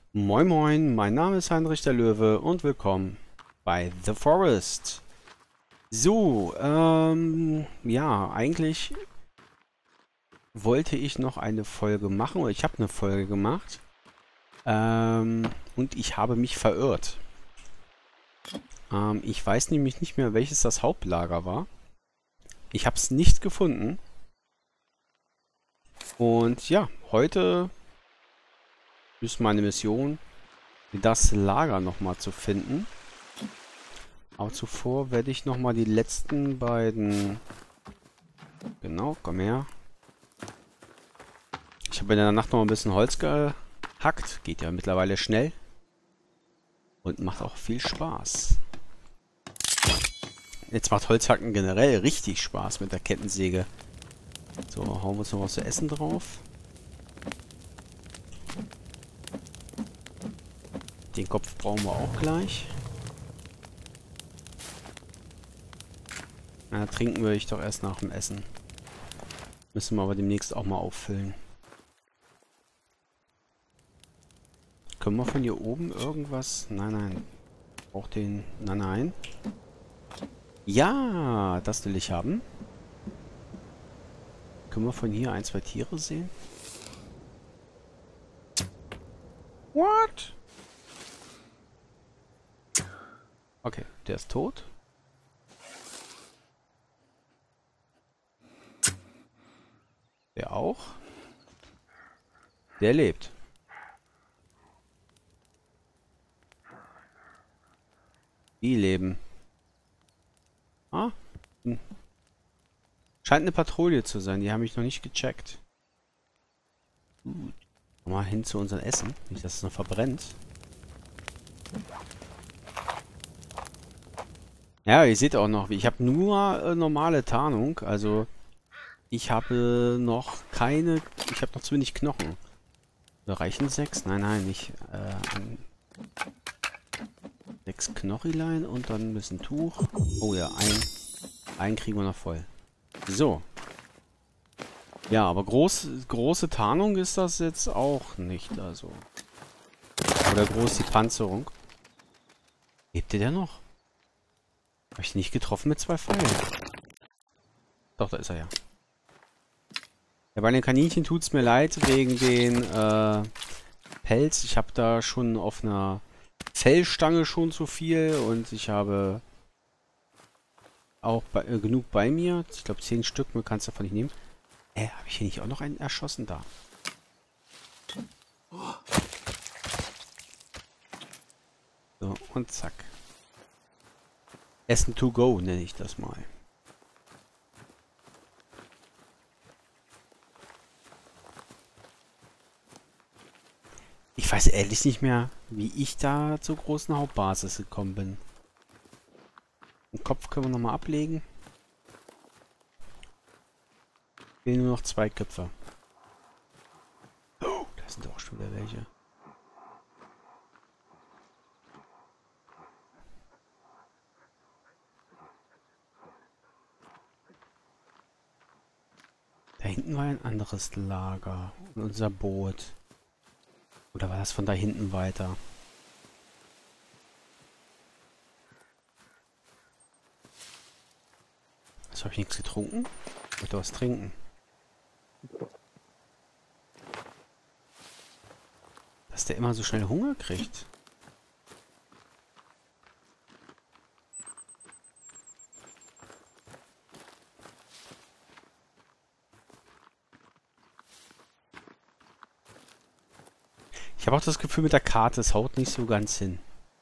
Moin Moin, mein Name ist Heinrich der Löwe und willkommen bei The Forest. So, ja, eigentlich wollte ich noch eine Folge machen, oder ich habe eine Folge gemacht, und ich habe mich verirrt. Ich weiß nämlich nicht mehr, welches das Hauptlager war. Ich habe es nicht gefunden. Und ja, heute ist meine Mission, das Lager nochmal zu finden. Aber zuvor werde ich nochmal die letzten beiden... Genau, komm her. Ich habe in der Nacht noch ein bisschen Holz gehackt. Geht ja mittlerweile schnell. Und macht auch viel Spaß. Jetzt macht Holzhacken generell richtig Spaß mit der Kettensäge. So, hauen wir uns noch was zu essen drauf. Den Kopf brauchen wir auch gleich. Na, trinken würde ich doch erst nach dem Essen. Müssen wir aber demnächst auch mal auffüllen. Können wir von hier oben irgendwas... Nein, nein. Auch den... Nein, nein. Ja, das will ich haben. Können wir von hier ein, zwei Tiere sehen? What? Okay, der ist tot. Der auch. Der lebt. Die leben. Ah. Scheint eine Patrouille zu sein. Die haben mich noch nicht gecheckt. Gut. Mal hin zu unserem Essen. Nicht, dass es noch verbrennt. Ja, ihr seht auch noch, ich habe nur normale Tarnung. Also, ich habe noch keine... Ich habe noch zu wenig Knochen. Reichen 6? Nein, nein, nicht. 6 Knochilein und dann ein bisschen Tuch. Oh ja, einen kriegen wir noch voll. So. Ja, aber große Tarnung ist das jetzt auch nicht. Also. Oder groß die Panzerung. Lebt der noch? Habe ich nicht getroffen mit 2 Pfeilen? Doch, da ist er ja. Ja, bei den Kaninchen tut es mir leid wegen den Pelz. Ich habe da schon auf einer Fellstange schon zu viel und ich habe auch genug bei mir. Ich glaube 10 Stück, mir kannst du davon nicht nehmen. Habe ich hier nicht auch noch einen erschossen da? So, und zack. Essen to go nenne ich das mal. Ich weiß ehrlich nicht mehr, wie ich da zur großen Hauptbasis gekommen bin. Den Kopf können wir nochmal ablegen. Fehlen nur noch 2 Köpfe. Oh, da sind auch schon wieder welche. Da hinten war ein anderes Lager. Und unser Boot. Oder war das von da hinten weiter? Also habe ich nichts getrunken? Ich wollte was trinken. Dass der immer so schnell Hunger kriegt. Ich habe auch das Gefühl mit der Karte, es haut nicht so ganz hin.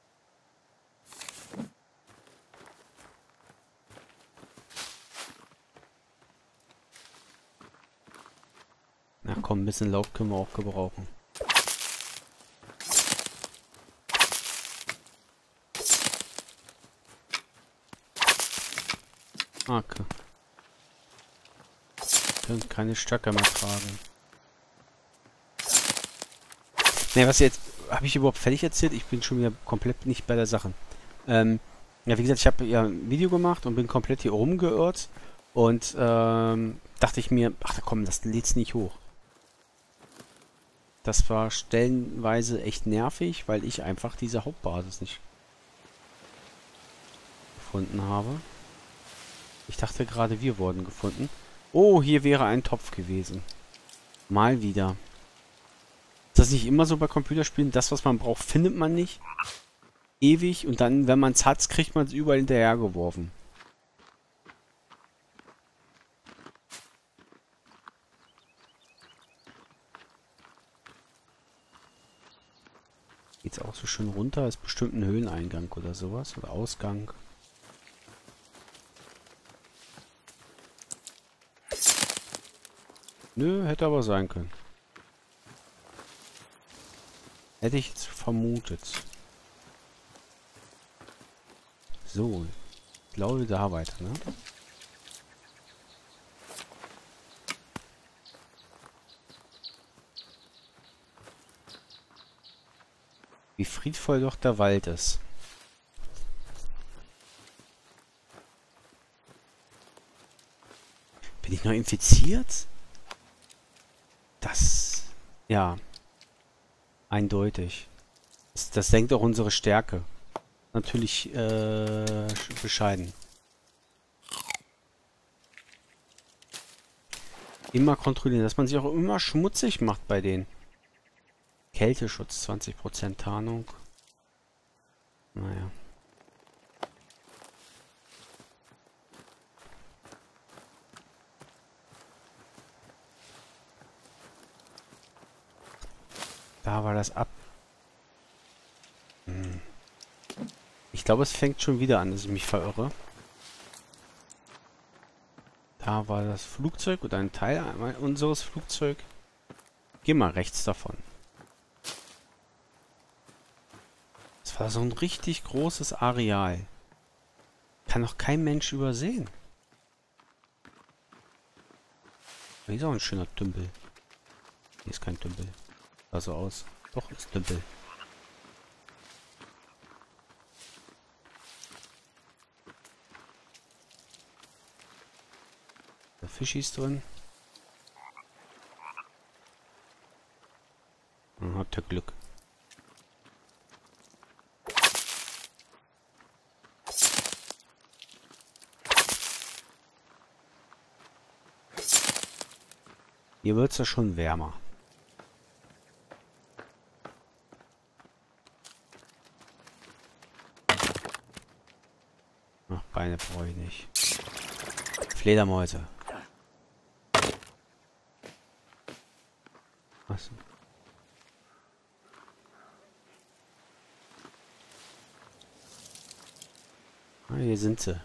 Na komm, ein bisschen Laub können wir auch gebrauchen. Okay. Können keine Stöcke mehr tragen. Ne, was jetzt... Habe ich überhaupt fertig erzählt? Ich bin schon wieder komplett nicht bei der Sache. Ja, wie gesagt, ich habe ja ein Video gemacht und bin komplett hier rumgeirrt. Und dachte ich mir, ach komm, das lädt's nicht hoch. Das war stellenweise echt nervig, weil ich einfach diese Hauptbasis nicht gefunden habe. Ich dachte gerade, wir wurden gefunden. Oh, hier wäre ein Topf gewesen. Mal wieder. Ist das nicht immer so bei Computerspielen? Das, was man braucht, findet man nicht. Ewig. Und dann, wenn man es hat, kriegt man es überall hinterhergeworfen. Geht's auch so schön runter? Ist bestimmt ein Höhleneingang oder sowas. Oder Ausgang. Nö, hätte aber sein können. Hätte ich jetzt vermutet. So. Ich glaube da weiter, ne? Wie friedvoll doch der Wald ist. Bin ich noch infiziert? Das... Ja. Eindeutig. Das senkt auch unsere Stärke. Natürlich, bescheiden. Immer kontrollieren, dass man sich auch immer schmutzig macht bei denen. Kälteschutz, 20% Tarnung. Naja. Da war das ab. Ich glaube, es fängt schon wieder an, dass ich mich verirre. Da war das Flugzeug oder ein Teil unseres Flugzeugs. Geh mal rechts davon. Das war so ein richtig großes Areal. Kann doch kein Mensch übersehen. Hier ist auch ein schöner Tümpel. Hier ist kein Tümpel. Sah so aus. Doch, ist Tümpel. Der Fischis drin. Dann habt ihr Glück. Hier wird es ja schon wärmer. Ach, Beine brauche ich nicht. Fledermäuse. Was? Ah, hier sind sie.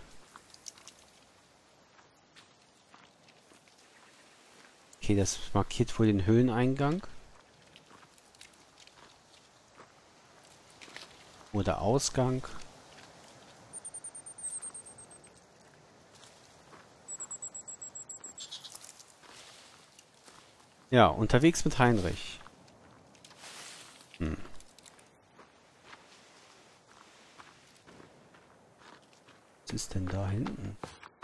Okay, das markiert wohl den Höhleneingang. Oder Ausgang. Ja, unterwegs mit Heinrich. Was ist denn da hinten?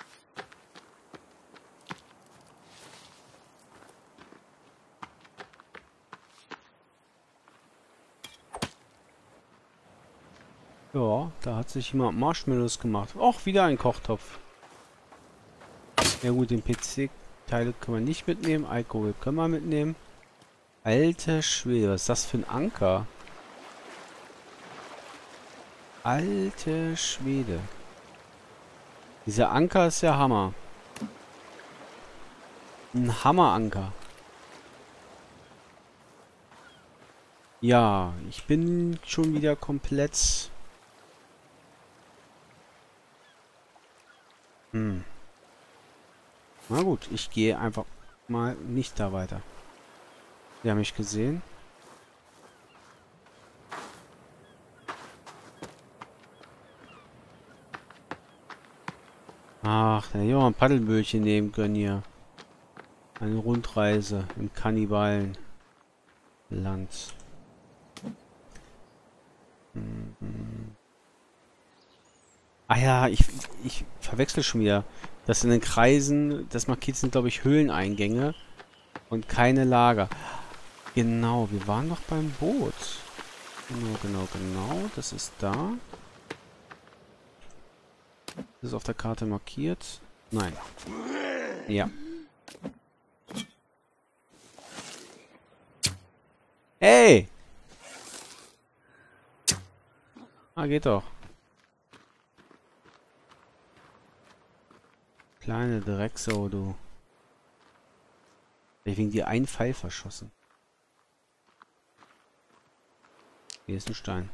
Ja, da hat sich jemand Marshmallows gemacht. Och, wieder ein Kochtopf. Ja gut, den PC-Teile können wir nicht mitnehmen. Alkohol können wir mitnehmen. Alter Schwede, was ist das für ein Anker? Alter Schwede. Dieser Anker ist ja Hammer. Ein Hammeranker. Ja, ich bin schon wieder komplett... Na gut, ich gehe einfach mal nicht da weiter. Sie haben mich gesehen. Ach, da hätte ich auch mal ein Paddelbötchen nehmen können hier. Eine Rundreise im Kannibalenland. Ah ja, ich verwechsel schon wieder. Das in den Kreisen, das markiert sind, glaube ich, Höhleneingänge und keine Lager. Genau, wir waren noch beim Boot. Genau. Das ist da. Das ist auf der Karte markiert. Nein. Ja. Hey! Ah, geht doch. Kleine Drecksau, du. Ich wegen dir einen Pfeil verschossen. Hier ist ein Stein.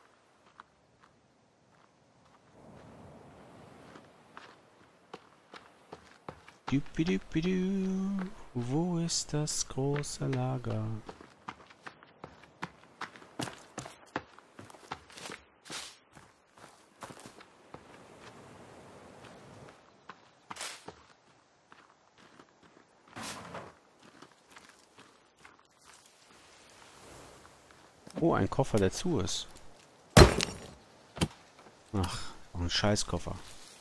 Düppidupidu. Wo ist das große Lager? Oh, ein Koffer, der zu ist. Ach, auch ein Scheißkoffer.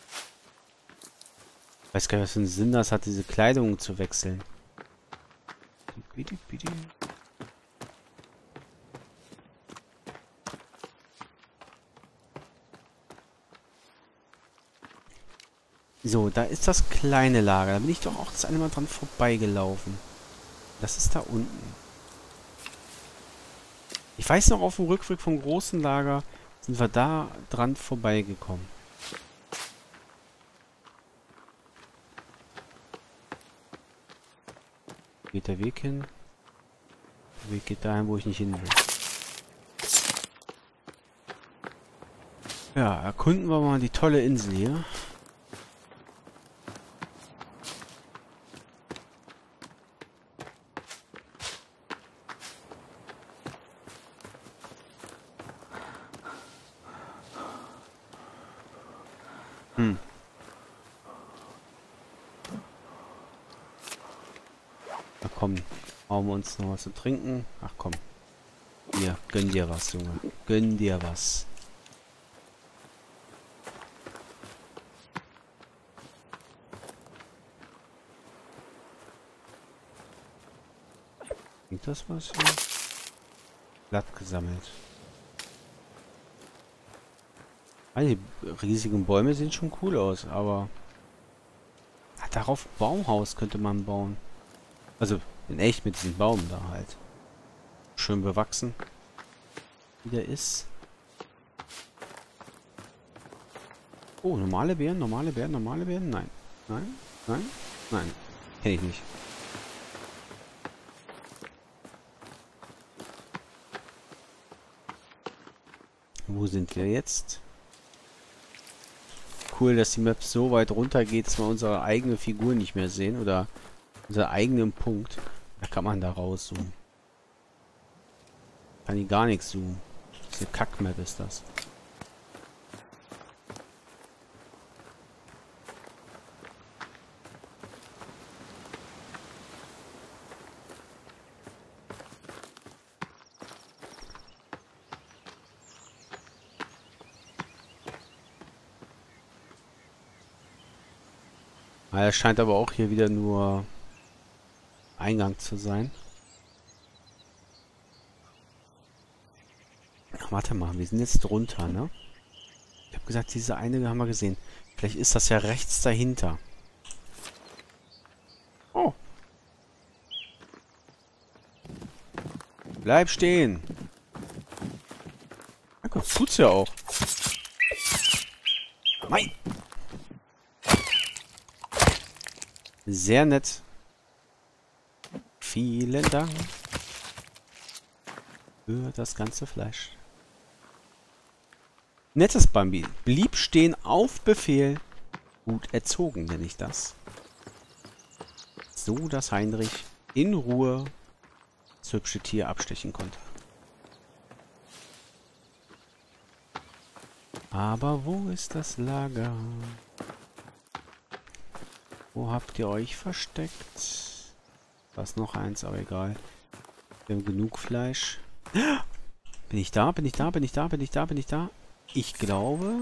Ich weiß gar nicht, was für einen Sinn das hat, diese Kleidung zu wechseln. So, da ist das kleine Lager. Da bin ich doch auch das eine Mal dran vorbeigelaufen. Das ist da unten. Ich weiß noch, auf dem Rückweg vom großen Lager sind wir da dran vorbeigekommen. Geht der Weg hin? Der Weg geht dahin, wo ich nicht hin will. Ja, erkunden wir mal die tolle Insel hier. Na komm, hauen wir uns noch was zu trinken. Ach komm. Hier, gönn dir was, Junge. Gönn dir was. Klingt das was hier? Blatt gesammelt. Die riesigen Bäume sehen schon cool aus, aber darauf ein Baumhaus könnte man bauen. Also in echt mit diesem Baum da halt. Schön bewachsen. Wie der ist. Oh, normale Beeren, normale Beeren, normale Beeren? Nein. Nein, nein, nein. Kenn ich nicht. Wo sind wir jetzt? Cool, dass die Map so weit runter geht, dass wir unsere eigene Figur nicht mehr sehen. Oder unseren eigenen Punkt. Da kann man da rauszoomen. Kann ich gar nichts zoomen. Diese Kack-Map ist das. Es scheint aber auch hier wieder nur Eingang zu sein. Ach, warte mal, wir sind jetzt drunter, ne? Ich habe gesagt, diese eine haben wir gesehen. Vielleicht ist das ja rechts dahinter. Oh. Bleib stehen. Ja, gut, tut's ja auch. Nein. Sehr nett. Vielen Dank für das ganze Fleisch. Nettes Bambi. Blieb stehen auf Befehl. Gut erzogen, nenne ich das. So, dass Heinrich in Ruhe das hübsche Tier abstechen konnte. Aber wo ist das Lager? Wo habt ihr euch versteckt? Da ist noch eins, aber egal. Wir haben genug Fleisch. Bin ich da? Bin ich da? Bin ich da? Bin ich da? Bin ich da? Ich glaube...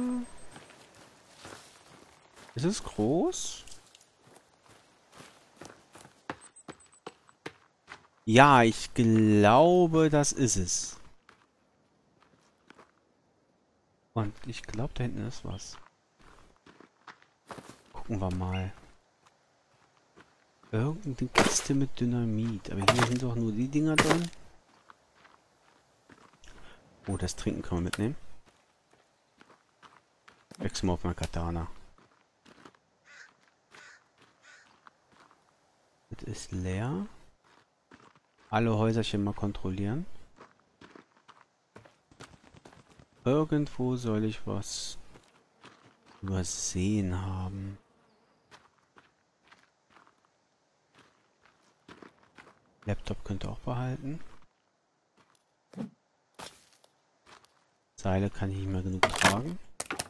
Ist es groß? Ja, ich glaube, das ist es. Und ich glaube, da hinten ist was. Gucken wir mal. Irgendeine Kiste mit Dynamit. Aber hier sind doch nur die Dinger drin. Oh, das Trinken können wir mitnehmen. Wechseln wir auf mein Katana. Das ist leer. Alle Häuserchen mal kontrollieren. Irgendwo soll ich was übersehen haben. Laptop könnte auch behalten. Seile kann ich nicht mehr genug tragen.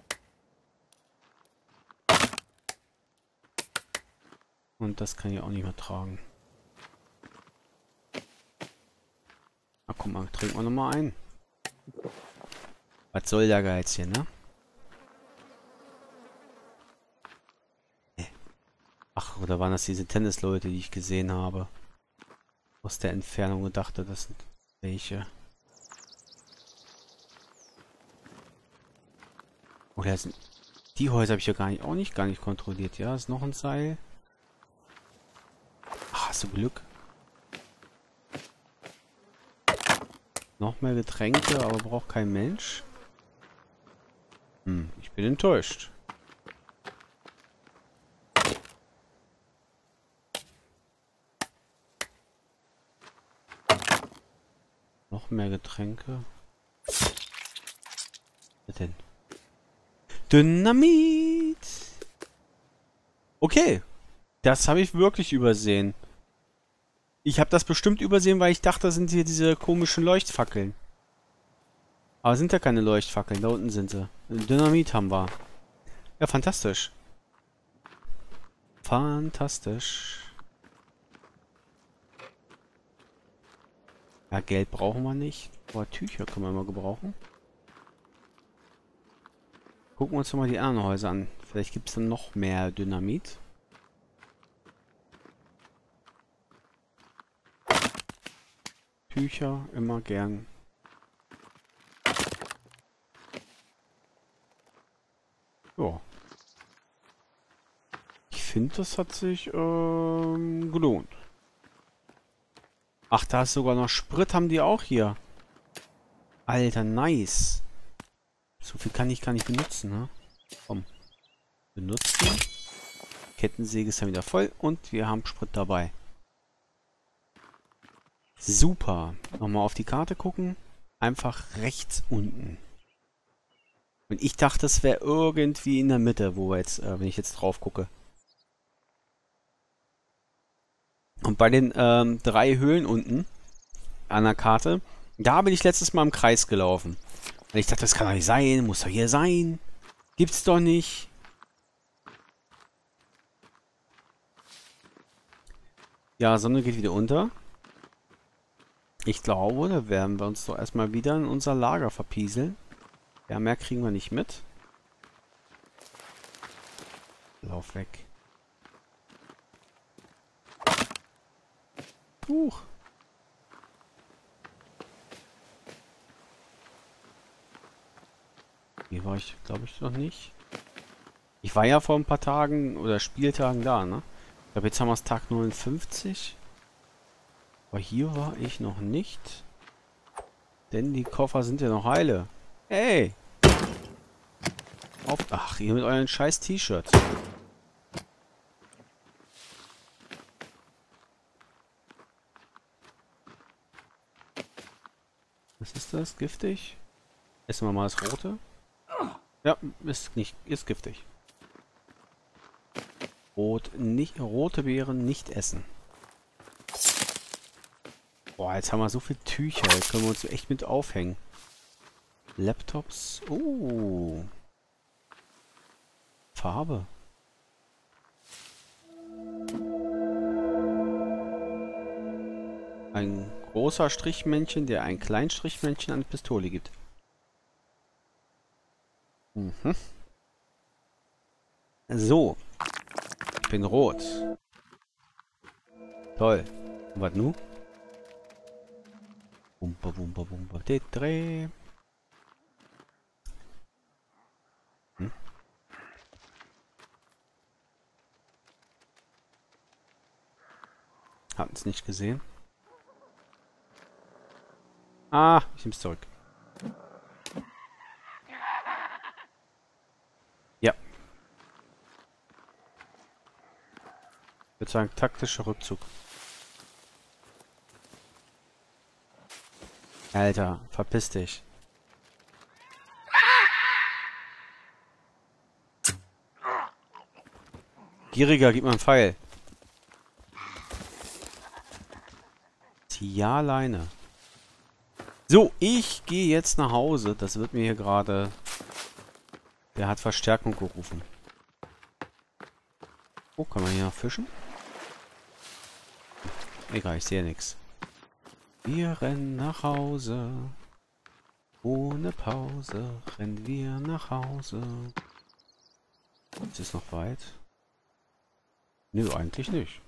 Und das kann ich auch nicht mehr tragen. Na guck mal, trinken wir nochmal ein. Was soll der Geiz hier, ne? Ach, oder waren das diese Tennisleute, die ich gesehen habe? Aus der Entfernung und dachte, das sind welche. Oder sind die Häuser habe ich ja gar nicht kontrolliert. Ja, ist noch ein Seil. Ach, hast du Glück. Noch mehr Getränke, aber braucht kein Mensch. Ich bin enttäuscht. Noch mehr Getränke. Was denn? Dynamit! Okay. Das habe ich wirklich übersehen. Ich habe das bestimmt übersehen, weil ich dachte, das sind hier diese komischen Leuchtfackeln. Aber sind ja keine Leuchtfackeln. Da unten sind sie. Dynamit haben wir. Ja, fantastisch. Fantastisch. Ja, Geld brauchen wir nicht. Aber Tücher können wir mal gebrauchen. Gucken wir uns doch mal die anderen Häuser an. Vielleicht gibt es dann noch mehr Dynamit. Tücher immer gern. Ja. Ich finde, das hat sich gelohnt. Ach, da ist sogar noch Sprit, haben die auch hier. Alter, nice. So viel kann ich gar nicht benutzen, ne? Komm. Benutzen. Kettensäge ist dann wieder voll und wir haben Sprit dabei. Super. Nochmal auf die Karte gucken. Einfach rechts unten. Und ich dachte, es wäre irgendwie in der Mitte, wo wir jetzt, wenn ich jetzt drauf gucke. Und bei den 3 Höhlen unten an der Karte, da bin ich letztes Mal im Kreis gelaufen. Und ich dachte, das kann doch nicht sein, muss doch hier sein. Gibt's doch nicht. Ja, Sonne geht wieder unter. Ich glaube, da werden wir uns doch erstmal wieder in unser Lager verpieseln. Ja, mehr kriegen wir nicht mit. Lauf weg. Huch. Hier war ich, glaube ich, noch nicht. Ich war ja vor ein paar Tagen oder Spieltagen da, ne? Ich glaube, jetzt haben wir es Tag 59. Aber hier war ich noch nicht. Denn die Koffer sind ja noch heile. Ey! Auf. Ach, ihr mit euren scheiß T-Shirts. Was ist das? Giftig? Essen wir mal das Rote. Ja, ist nicht, ist giftig. Rote Beeren nicht essen. Boah, jetzt haben wir so viele Tücher. Da können wir uns echt mit aufhängen. Laptops. Oh. Farbe. Ein großer Strichmännchen, der ein kleines Strichmännchen an die Pistole gibt. Mhm. So. Ich bin rot. Toll. Und was nun? Bumper, bumper, bumper, Dreh. Hm? Hatten es nicht gesehen. Ah, ich nehme es zurück. Ja. Ich würde sagen, taktischer Rückzug. Alter, verpiss dich. Gieriger, gib mal einen Pfeil. Ja, Leine. So, ich gehe jetzt nach Hause. Das wird mir hier gerade... Der hat Verstärkung gerufen. Oh, kann man hier noch fischen? Egal, ich sehe nichts. Wir rennen nach Hause. Ohne Pause rennen wir nach Hause. Ist es noch weit? Nö, eigentlich nicht.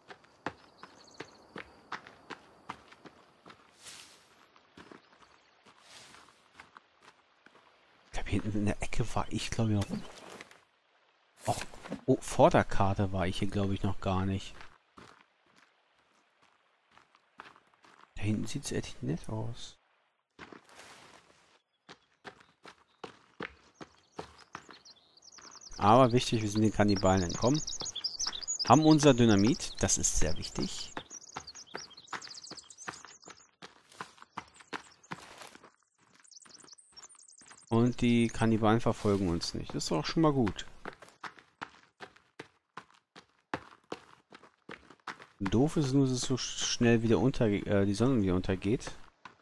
Ich glaube, hinten in der Ecke war ich, glaube ich, noch... Auch oh, vor der Karte war ich hier, glaube ich, noch gar nicht. Da hinten sieht es echt nett aus. Aber wichtig, wir sind den Kannibalen entkommen. Haben unser Dynamit, das ist sehr wichtig. Und die Kannibalen verfolgen uns nicht. Das ist auch schon mal gut. Doof ist nur, dass es so schnell wieder die Sonne wieder untergeht.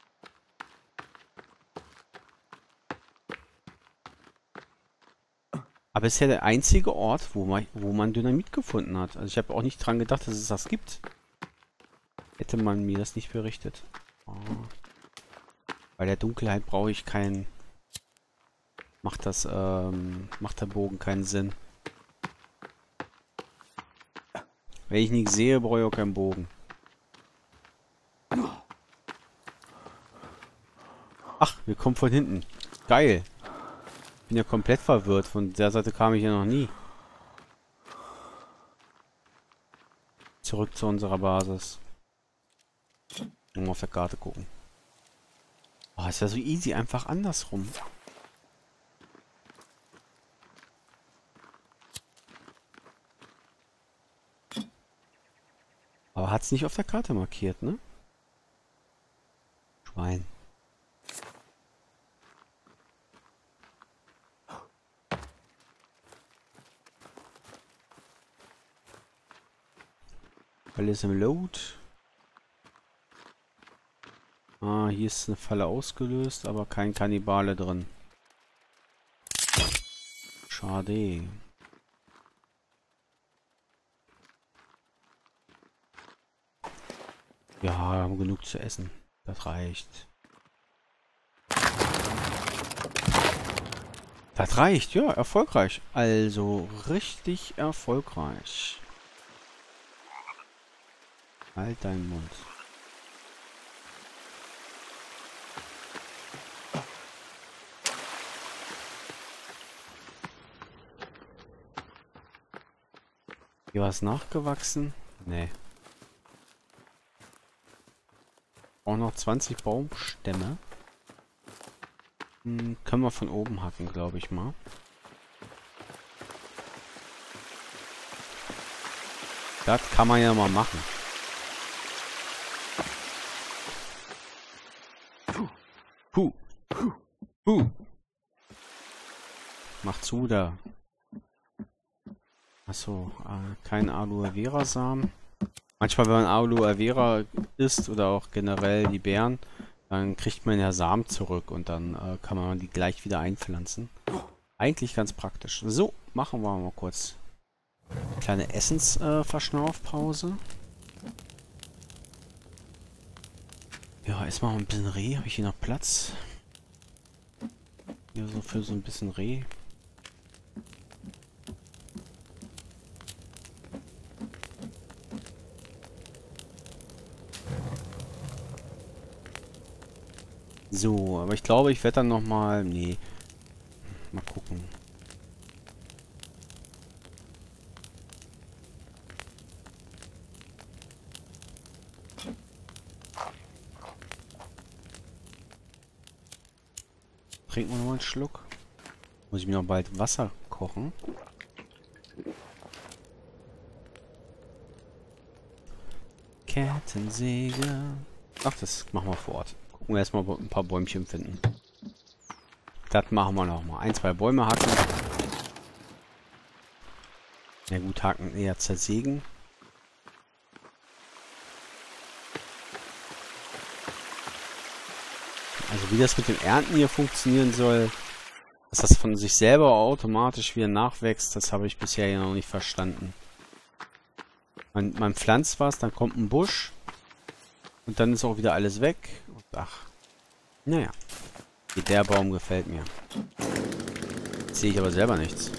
Aber es ist ja der einzige Ort, wo man Dynamit gefunden hat. Also ich habe auch nicht dran gedacht, dass es das gibt. Hätte man mir das nicht berichtet. Oh. Bei der Dunkelheit brauche ich keinen... macht der Bogen keinen Sinn. Wenn ich nichts sehe, brauche ich auch keinen Bogen. Ach, wir kommen von hinten. Geil. Bin ja komplett verwirrt. Von der Seite kam ich ja noch nie. Zurück zu unserer Basis. Mal auf der Karte gucken. Oh, es wäre so easy, einfach andersrum. Aber hat es nicht auf der Karte markiert, ne? Schwein. Alles im Load. Ah, hier ist eine Falle ausgelöst, aber kein Kannibale drin. Schade. Ja, haben genug zu essen. Das reicht. Das reicht, ja, erfolgreich. Also richtig erfolgreich. Halt deinen Mund. Hier was nachgewachsen? Nee. Auch noch 20 Baumstämme. Können wir von oben hacken, glaube ich mal. Das kann man ja mal machen. Puh. Puh. Mach zu da. Achso, kein Aloe Vera Samen. Manchmal, wenn man Aloe Vera isst oder auch generell die Beeren, dann kriegt man ja Samen zurück und dann kann man die gleich wieder einpflanzen. Eigentlich ganz praktisch. So, machen wir mal kurz eine kleine Essensverschnaufpause. Ja, erstmal ein bisschen Reh. Habe ich hier noch Platz? Hier so für so ein bisschen Reh. So, aber ich glaube, ich werde dann nochmal... Nee. Mal gucken. Trinken wir nochmal einen Schluck. Muss ich mir noch bald Wasser kochen. Kettensäge. Ach, das machen wir vor Ort. Gucken wir erstmal ein paar Bäumchen finden. Das machen wir nochmal. Ein, zwei Bäume hacken. Na gut, hacken eher zersägen. Also wie das mit dem Ernten hier funktionieren soll, dass das von sich selber automatisch wieder nachwächst, das habe ich bisher ja noch nicht verstanden. Man pflanzt was, dann kommt ein Busch und dann ist auch wieder alles weg. Und ach, naja, der Baum gefällt mir. Jetzt sehe ich aber selber nichts.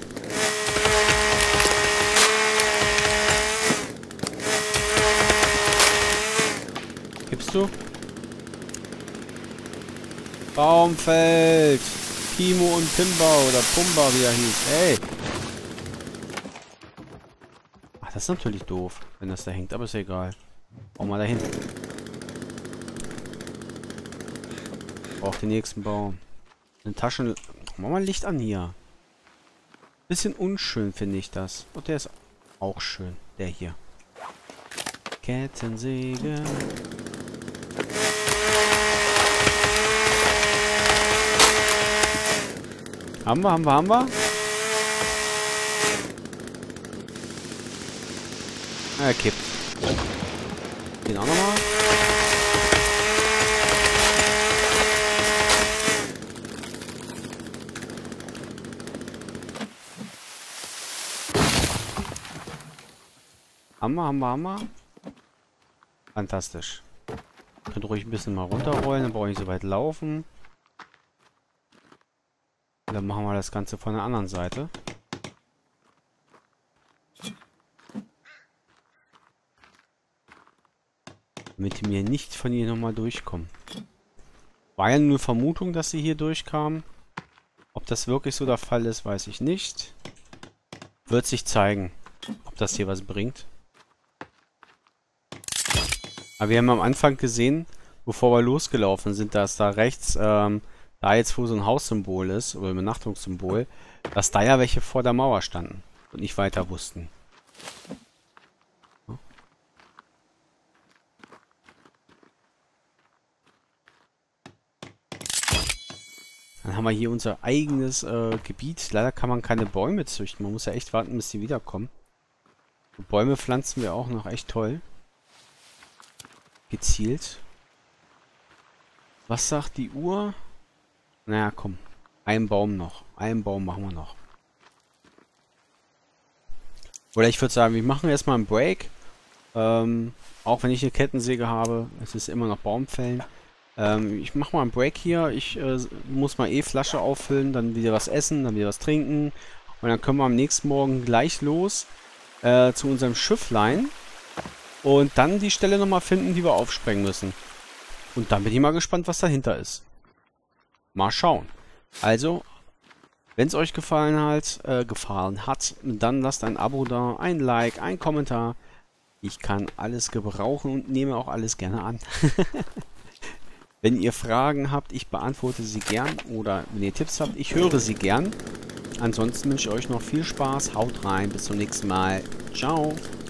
Gibst du? Baumfeld! Timo und Timba oder Pumba, wie er hieß. Ey! Ach, das ist natürlich doof, wenn das da hängt, aber ist ja egal. Bau mal dahin. Brauch den nächsten Baum. Eine Taschen. Mach mal Licht an hier. Bisschen unschön finde ich das. Und der ist auch schön. Der hier. Kettensäge. Haben wir? Er kippt. Den auch nochmal. Haben wir. Fantastisch. Könnt ruhig ein bisschen mal runterrollen, dann brauche ich nicht so weit laufen. Dann machen wir das Ganze von der anderen Seite. Damit die mir nicht von hier nochmal durchkommen. War ja nur eine Vermutung, dass sie hier durchkamen. Ob das wirklich so der Fall ist, weiß ich nicht. Wird sich zeigen, ob das hier was bringt. Aber wir haben am Anfang gesehen, bevor wir losgelaufen sind, dass da rechts, da jetzt wo so ein Haussymbol ist, oder ein Übernachtungssymbol, dass da ja welche vor der Mauer standen und nicht weiter wussten. Dann haben wir hier unser eigenes Gebiet. Leider kann man keine Bäume züchten. Man muss ja echt warten, bis die wiederkommen. Und Bäume pflanzen wir auch noch echt toll. Gezielt. Was sagt die Uhr? Naja, komm. Ein Baum noch. Einen Baum machen wir noch. Oder ich würde sagen, wir machen erstmal einen Break. Auch wenn ich eine Kettensäge habe, es ist immer noch Baumfällen. Ich mache mal einen Break hier. Ich muss mal Flasche auffüllen, dann wieder was essen, dann wieder was trinken. Und dann können wir am nächsten Morgen gleich los zu unserem Schifflein. Und dann die Stelle nochmal finden, die wir aufsprengen müssen. Und dann bin ich mal gespannt, was dahinter ist. Mal schauen. Also, wenn es euch gefallen hat, dann lasst ein Abo da, ein Like, ein Kommentar. Ich kann alles gebrauchen und nehme auch alles gerne an. Wenn ihr Fragen habt, ich beantworte sie gern. Oder wenn ihr Tipps habt, ich höre sie gern. Ansonsten wünsche ich euch noch viel Spaß. Haut rein. Bis zum nächsten Mal. Ciao.